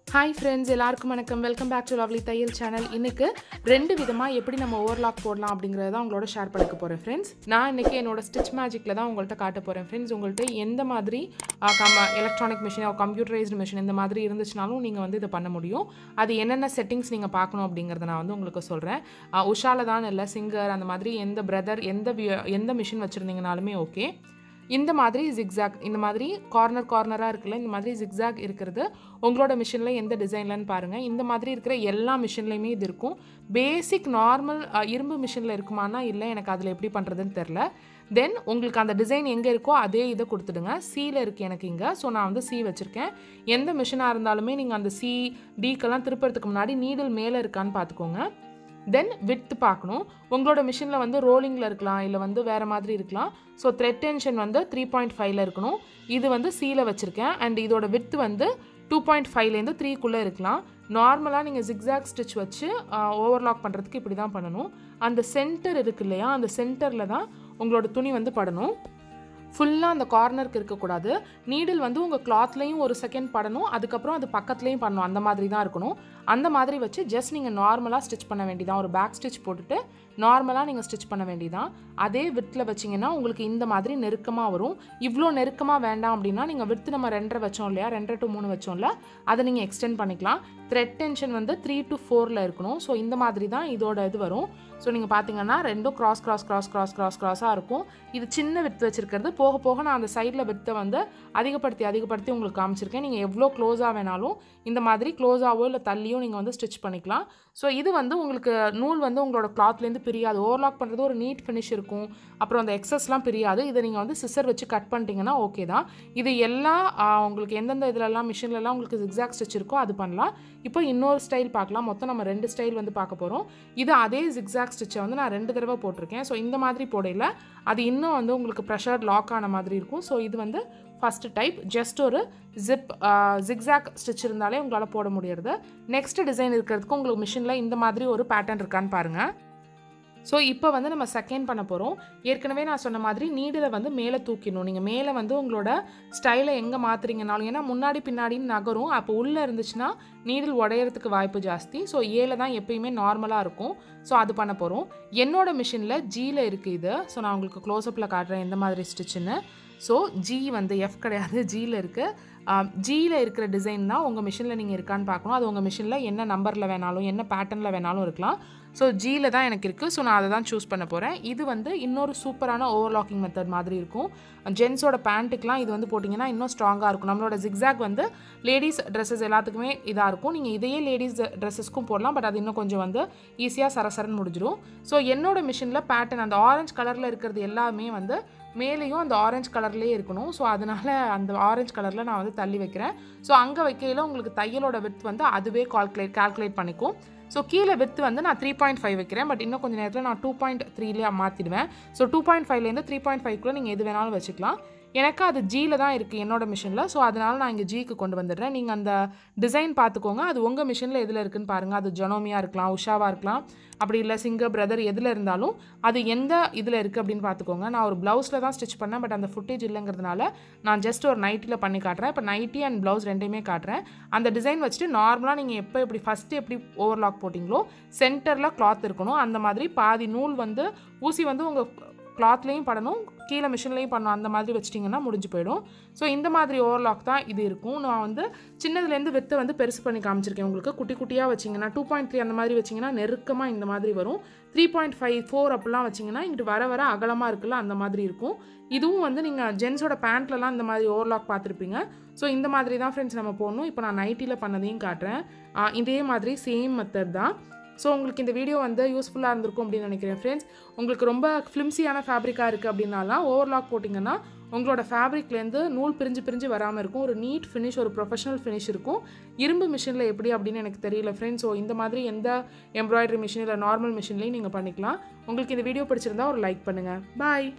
Hi friends, எல்லாருக்கும் வணக்கம். Welcome back to lovely தையல் சேனல். இன்னைக்கு ரெண்டு விதமா எப்படி நம்ம ஓவர்லாக் போடலாம் அப்படிங்கறத தான் உங்களோட ஷேர் பண்ணிக்க போறேன் ஃப்ரெண்ட்ஸ். நான் இன்னைக்கு என்னோட ஸ்டிட்ச் மேஜிக்ல தான் உங்கள்ட்ட காட்ட போறேன் ஃப்ரெண்ட்ஸ். உங்கள்ட்ட எந்த மாதிரி electronic machine or computerised machine இந்த மாதிரி இருந்துச்சுனாலும் நீங்க வந்து இத பண்ண முடியும். அது என்னென்ன செட்டிங்ஸ் நீங்க பார்க்கணும் அப்படிங்கறத நான் வந்து உங்களுக்கு சொல்றேன். உஷால தான் இல்ல சிங்கர் அந்த மாதிரி எந்த பிரதர் எந்த மெஷின் வச்சிருந்தீங்கனாலுமே ஓகே. இந்த மாதிரி zigzag இந்த மாதிரி கார்னரா இருக்குல்ல இந்த மாதிரி zigzag இருக்குது உங்களோட மெஷின்ல எந்த டிசைன்லன்னு பாருங்க இந்த மாதிரி இருக்கிற எல்லா மெஷின்லயுமே இது இருக்கும் பேசிக் நார்மல் இரும்பு மெஷின்ல இருக்குமானா இல்ல எனக்கு அதுல எப்படி பண்றதுன்னு தெரியல தென் உங்களுக்கு அந்த டிசைன் எங்க இருக்கோ அதே இத கொடுத்துடுங்க C ல இருக்கு எனக்கு இங்க சோ நான் வந்து C வச்சிருக்கேன் எந்த மெஷினா இருந்தாலுமே நீங்க அந்த C D கெல்லாம் திருப்பறதுக்கு முன்னாடி நீடில் மேல இருக்கான்னு பாத்துக்கோங்க then width பார்க்கணும் உங்களோட மெஷின்ல வந்து ரோலிங்ல இருக்கலாம் இல்ல வந்து வேற மாதிரி இருக்கலாம் சோ thread tension வந்து 3.5 ல இருக்கணும் இது வந்து C ல வச்சிருக்கேன் and இதோட width வந்து 2.5 ல இருந்து 3 குள்ள இருக்கலாம் நார்மலா நீங்க zigzag stitch வச்சு ஓவர்லாக் பண்றதுக்கு இப்படி தான் பண்ணனும் அந்த சென்டர் இருக்கு இல்லையா அந்த சென்டர்ல தான் உங்களோட துணி வந்து படணும் ஃபுல்லா அந்த கார்னருக்கு இருக்க கூடாது நீடில் வந்து உங்க கிளாத்லயும் ஒரு செகண்ட் படணும் அதுக்கு அப்புறம் அது பக்கத்துலயும் பண்ணனும் அந்த மாதிரி தான் இருக்கணும் அந்த மாதிரி வச்சு ஜஸ்ட் நீங்க நார்மலா ஸ்டிட்ச் பண்ண வேண்டியதான் ஒரு பேக் ஸ்டிட்ச் போட்டுட்டு நார்மலா நீங்க ஸ்டிட்ச் பண்ண வேண்டியதான் அதே விட்ல வச்சீங்கன்னா உங்களுக்கு இந்த மாதிரி நெருக்கமா வரும் இவ்ளோ நெருக்கமா வேண்டாம் அப்படினா நீங்க விட்த் நம்ம 2.5 வச்சோம் இல்லையா 2 to 3 வச்சோம்ல அதை நீங்க எக்ஸ்டெண்ட் பண்ணிக்கலாம் thread tension வந்து 3 to 4 ல இருக்கணும் சோ இந்த மாதிரி தான் இதோட இது வரும் சோ நீங்க பாத்தீங்கன்னா ரெண்டும் கிராஸா இருக்கும் இது சின்ன விட்த் வச்சிருக்கிறது போக போக நான் அந்த சைடுல விட்த் வந்து அதிகப்படுத்தி உங்களுக்கு காமிச்சிருக்கேன் நீங்க எவ்ளோ க்ளோஸா வேணாலும் இந்த மாதிரி க்ளோஸாவோ இல்ல தள்ளியோ நீங்க வந்து ஸ்டிட்ச் பண்ணிக்கலாம் சோ இது வந்து உங்களுக்கு நூல் வந்து உங்களோட கிளாத்ல இருந்து பிரியாது ஓவர்லாக் பண்றது ஒரு நீட் ஃபினிஷ் இருக்கும் அப்புறம் அந்த எக்ஸஸ்லாம் பிரியாது இத நீங்க வந்து சிசர் வச்சு கட் பண்ணிட்டீங்கன்னா ஓகே தான் இது எல்லா உங்களுக்கு எந்தெந்த இதெல்லாம் எல்லாம் மெஷின்ல எல்லாம் உங்களுக்கு zigzag ஸ்டிட்ச் இருக்கோ அது பண்ணலாம் இப்போ இன்னொரு ஸ்டைல் பார்க்கலாம் மொத்தம் நம்ம ரெண்டு ஸ்டைல் வந்து பார்க்க போறோம் இது அதே zigzag ஸ்டிட்சை வந்து நான் ரெண்டு தடவை போட்டுருக்கேன் சோ இந்த மாதிரி போடல அது இன்னும் வந்து உங்களுக்கு பிரஷர் லாக் ஆன மாதிரி இருக்கும் சோ இது வந்து ஃபர்ஸ்ட் டைப் ஜஸ்ட் ஒரு zigzag ஸ்டிட்ச் இருந்தாலே உங்களால போட முடியாது நெக்ஸ்ட் டிசைன் இருக்கிறதுக்கு உங்களுக்கு மெஷின்ல இந்த மாதிரி ஒரு பேட்டர்ன் இருக்கான்னு பாருங்க சோ இப்போ வந்து நம்ம செகண்ட் பண்ண போறோம் ஏற்கனவே நான் சொன்ன மாதிரி நீடில வந்து மேலே தூக்கிடணும் நீங்க மேலே வந்து உங்களோட ஸ்டைலை எங்க மாத்துறீங்கனாலும் ஏனா முன்னாடி பின்னாடி நகரும் அப்ப உள்ள இருந்துச்சுனா நீடில் உடையறதுக்கு வாய்ப்பு ஜாஸ்தி சோ ஏல தான் எப்பவுமே நார்மலா இருக்கும் சோ அது பண்ண போறோம் என்னோட மெஷின்ல G ல இருக்கு இது சோ நான் உங்களுக்கு க்ளோஸ் அப்ல காட்றேன் எந்த மாதிரி ஸ்டிட்ச்னு சோ G வந்து F கிடையாது G ல இருக்கு G ல இருக்கிற டிசைன் தான் உங்க மெஷின்ல நீங்க இருக்கான்னு பார்க்கணும் அது உங்க மெஷின்ல என்ன நம்பர்ல வேணாலும் என்ன பேட்டர்ன்ல வேணாலும் இருக்கலாம் சோ G ல தான் எனக்கு இருக்கு சோ நான் அதை தான் சூஸ் பண்ண போறேன் இது வந்து இன்னொரு சூப்பரான ஓவர்லாக்கிங் மெத்தட் மாதிரி இருக்கும் ஜென்ஸோட பேண்ட்டுக்குலாம் இது வந்து போடிங்கனா இன்னும் ஸ்ட்ராங்கா இருக்கும் நம்மளோட zigzag வந்து லேடிஸ் Dresses எல்லாத்துக்குமே இதா இருக்கும் நீங்க இதையே லேடிஸ் Dressesக்கும் போடலாம் பட் அது இன்னும் கொஞ்சம் வந்து ஈஸியா சரசரன்னு முடிஞ்சிரும் சோ என்னோட மெஷின்ல பேட்டர்ன் அந்த ஆரஞ்சு கலர்ல இருக்குது எல்லாமே வந்து மேலேயும் அந்த ஆரஞ்சு கலர்லயே இருக்கணும் சோ அதனால அந்த ஆரஞ்சு கலர்ல நான் வந்து தள்ளி வைக்கிறேன் சோ அங்க வைக்கையில உங்களுக்கு தையலோட width வந்து அதுவே கால்குலேட் பண்ணிக்கும் சோ கீழ width வந்து நான் 3.5 வைக்கிறேன் பட் இன்னும் கொஞ்ச நேரத்துல நான் 2.3 ல மாத்திடுவேன் சோ 2.5 ல இருந்து 3.5 குள்ள நீங்க எது வேணாலும் வச்சுக்கலாம் எனக்கு அது G ல தான் இருக்கு என்னோட மெஷின்ல சோ அதனால நான் இங்க G க்கு கொண்டு வந்துடுறேன் நீங்க அந்த டிசைன் பாத்துக்கோங்க அது உங்க மெஷின்ல எதுல இருக்குன்னு பாருங்க அது ஜனோமியா இருக்கலாம் உஷாவா இருக்கலாம் அப்படி இல்ல சிங்கர் பிரதர் எதுல இருந்தாலும் அது எந்த இதுல இருக்கு அப்படினு பாத்துக்கோங்க நான் ஒரு ப்лауஸ்ல தான் ஸ்டிட்ச் பண்ணேன் பட் அந்த ஃபுட்டேஜ் இல்லங்கிறதுனால நான் ஜஸ்ட் ஒரு நைட்டில பண்ணி காட்றேன் இப்ப நைட்டி அண்ட் ப்лауஸ் ரெண்டையுமே காட்றேன் அந்த டிசைன் வச்சிட்டு நார்மலா நீங்க எப்படி ஃபர்ஸ்ட் எப்படி ஓவர்லாக் போடிங்களோ சென்டர்ல கிளாத் இருக்கணும் அந்த மாதிரி பாதி நூல் வந்து ஊசி வந்து உங்க கிளாத்லயும் படணும் கீழ மெஷின்லயும் பண்ணனும் அந்த மாதிரி வச்சிட்டீங்கன்னா முடிஞ்சு போய்டும் சோ இந்த மாதிரி ஓவர்லாக் தான் இது இருக்கும் நான் வந்து சின்னதுல இருந்து விட்த் வந்து பெருசு பண்ணி காமிச்சிருக்கேன் உங்களுக்கு குட்டி குட்டியா வச்சீங்கன்னா 2.3 அந்த மாதிரி வச்சீங்கன்னா நெருக்கமா இந்த மாதிரி வரும் 3.5 4 அப்படிலாம் வச்சீங்கன்னா இங்க வர அகலமா இருக்குல அந்த மாதிரி இருக்கும் இதுவும் வந்து நீங்க ஜென்ஸோட பேண்ட்லலாம் இந்த மாதிரி ஓவர்லாக் பாத்திருப்பீங்க சோ இந்த மாதிரி தான் फ्रेंड्स நம்ம போடணும் இப்போ நான் நைட்டில பண்ணதையும் காட்றேன் இதே மாதிரி சேம் மெத்தட் தான் சோ உங்களுக்கு இந்த வீடியோ வந்து யூஸ்ஃபுல்லா இருந்திருக்கும் அப்படி நினைக்கிறேன் फ्रेंड्स உங்களுக்கு ரொம்ப ஃபிலிம்சியான ஃபேப்ரிக்கா இருக்கு அப்படினால ஓவர்லாக் போடிங்கனா உங்களோட ஃபேப்ரிக்ல இருந்து நூல் பிரிஞ்சு வராம இருக்கும் ஒரு நீட் ஃபினிஷ் ஒரு ப்ரொபஷனல் ஃபினிஷ் இருக்கும் இரும்பு மெஷின்ல எப்படி அப்படினு எனக்கு தெரியல फ्रेंड्स சோ இந்த மாதிரி எந்த எம்ப்ராய்டரி மெஷின் இல்ல நார்மல் மெஷின்லயும் நீங்க பண்ணிக்கலாம் உங்களுக்கு இந்த வீடியோ பிடிச்சிருந்தா ஒரு லைக் பண்ணுங்க பை